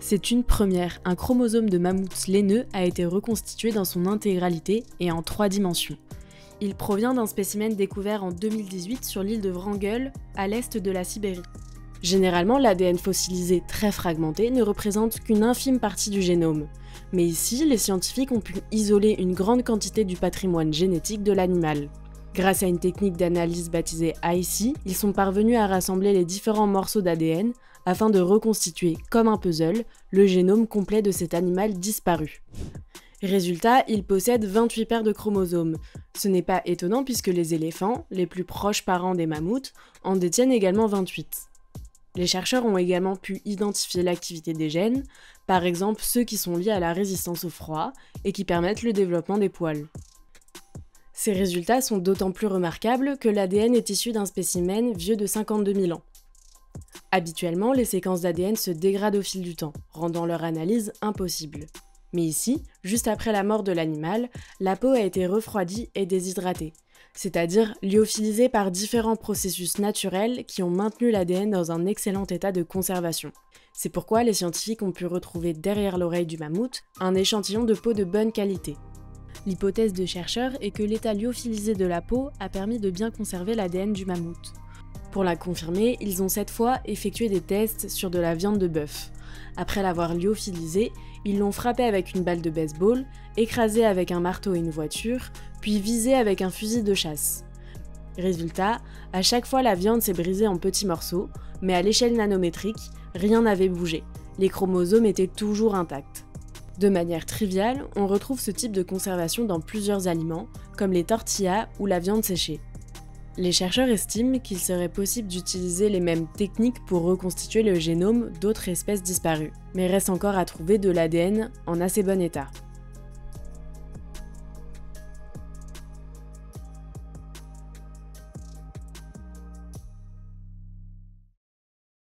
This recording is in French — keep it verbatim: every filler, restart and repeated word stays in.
C'est une première, un chromosome de mammouth laineux a été reconstitué dans son intégralité et en trois dimensions. Il provient d'un spécimen découvert en deux mille dix-huit sur l'île de Wrangel, à l'est de la Sibérie. Généralement, l'A D N fossilisé très fragmenté ne représente qu'une infime partie du génome. Mais ici, les scientifiques ont pu isoler une grande quantité du patrimoine génétique de l'animal. Grâce à une technique d'analyse baptisée I C, ils sont parvenus à rassembler les différents morceaux d'A D N afin de reconstituer, comme un puzzle, le génome complet de cet animal disparu. Résultat, il possède vingt-huit paires de chromosomes. Ce n'est pas étonnant puisque les éléphants, les plus proches parents des mammouths, en détiennent également vingt-huit. Les chercheurs ont également pu identifier l'activité des gènes, par exemple ceux qui sont liés à la résistance au froid et qui permettent le développement des poils. Ces résultats sont d'autant plus remarquables que l'A D N est issu d'un spécimen vieux de cinquante-deux mille ans. Habituellement, les séquences d'A D N se dégradent au fil du temps, rendant leur analyse impossible. Mais ici, juste après la mort de l'animal, la peau a été refroidie et déshydratée, c'est-à-dire lyophilisée par différents processus naturels qui ont maintenu l'A D N dans un excellent état de conservation. C'est pourquoi les scientifiques ont pu retrouver derrière l'oreille du mammouth un échantillon de peau de bonne qualité. L'hypothèse de chercheurs est que l'état lyophilisé de la peau a permis de bien conserver l'A D N du mammouth. Pour la confirmer, ils ont cette fois effectué des tests sur de la viande de bœuf. Après l'avoir lyophilisée, ils l'ont frappé avec une balle de baseball, écrasé avec un marteau et une voiture, puis visé avec un fusil de chasse. Résultat, à chaque fois la viande s'est brisée en petits morceaux, mais à l'échelle nanométrique, rien n'avait bougé. Les chromosomes étaient toujours intacts. De manière triviale, on retrouve ce type de conservation dans plusieurs aliments, comme les tortillas ou la viande séchée. Les chercheurs estiment qu'il serait possible d'utiliser les mêmes techniques pour reconstituer le génome d'autres espèces disparues, mais reste encore à trouver de l'A D N en assez bon état.